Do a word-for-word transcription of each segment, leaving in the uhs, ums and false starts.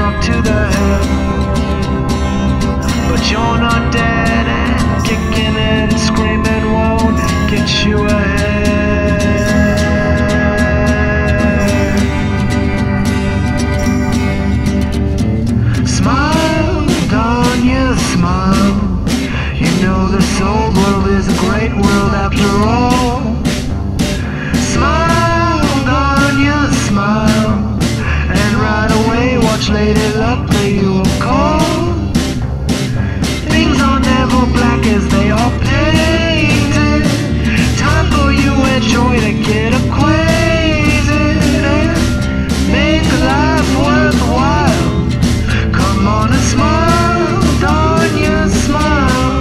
knock to the head. But you're not dead, and kicking and screaming won't get you ahead. Smile, don't you smile. You know this old world is a great world after all. Smile, don't you smile. And right away watch Lady Luck play you a call. Things are never black as they are painted. Time for you and joy to get acquainted and make life worthwhile. Come on and smile, don't you smile.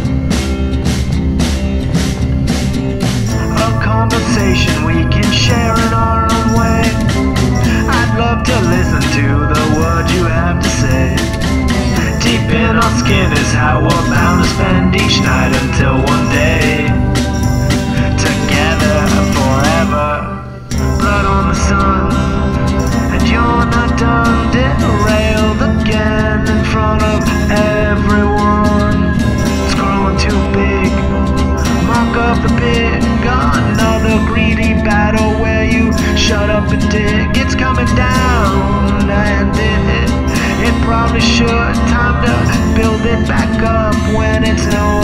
A conversation we can share in our own way. I'd love to listen to the words you have to say. Deep in our skin is how we're bound to spend each night until one day, together forever. Blood on the sun, and you're not done. Derailed again in front of everyone. It's growing too big. Mark up the big. Another greedy battle where you shut up and dig. It's coming down, and it, it probably should. Time to build it back up when it's no